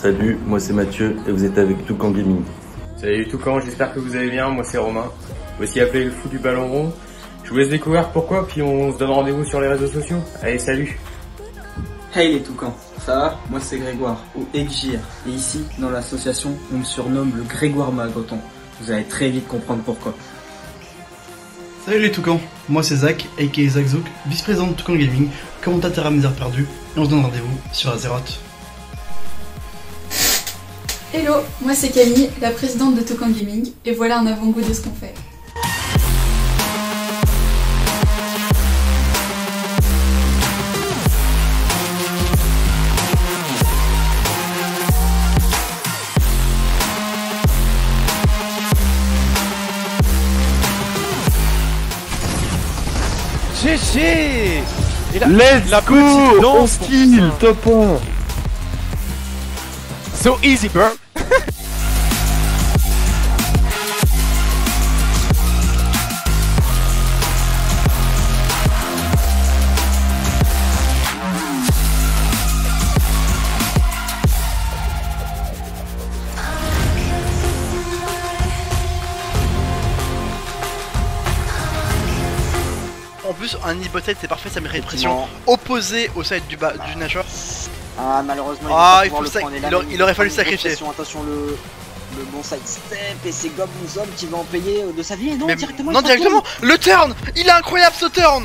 Salut, moi c'est Mathieu et vous êtes avec Toucan Gaming. Salut Toucan, j'espère que vous allez bien, moi c'est Romain, aussi appelé le fou du ballon rond. Je vous laisse découvrir pourquoi, puis on se donne rendez-vous sur les réseaux sociaux. Allez, salut. Hey les Toucans, ça va? Moi c'est Grégoire, ou Egir, et ici, dans l'association, on me surnomme le Grégoire Magoton. Vous allez très vite comprendre pourquoi. Salut les Toucans, moi c'est Zach, aka Zach Zouk, vice-président de Toucan Gaming, commentateur à mes heures perdues, et on se donne rendez-vous sur Azeroth. Hello, moi c'est Camille, la présidente de Toucan Gaming, et voilà un avant-goût de ce qu'on fait. GG. Let's go, on skill, top 1. So easy, bro. En plus, un e-botted c'est parfait, ça met répression opposée au side du nageur. Ah malheureusement il aurait fallu le sacrifier. Attention le bon side step et c'est Goblin qui va en payer de sa vie et non Mais directement. Non directement. Le turn, il est incroyable ce turn.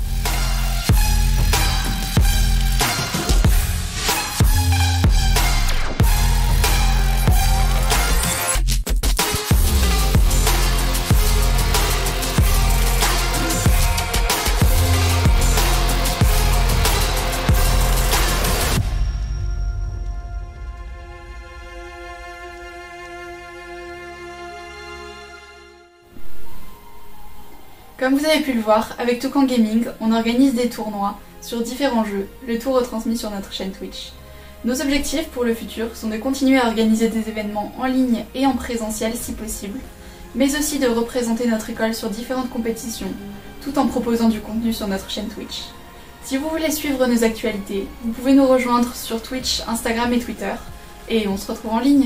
Comme vous avez pu le voir, avec Toucan Gaming, on organise des tournois sur différents jeux, le tout retransmis sur notre chaîne Twitch. Nos objectifs pour le futur sont de continuer à organiser des événements en ligne et en présentiel si possible, mais aussi de représenter notre école sur différentes compétitions, tout en proposant du contenu sur notre chaîne Twitch. Si vous voulez suivre nos actualités, vous pouvez nous rejoindre sur Twitch, Instagram et Twitter, et on se retrouve en ligne.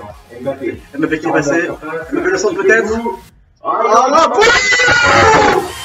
Mbappé qui est passé, Mbappé le centre peut-être. Ah,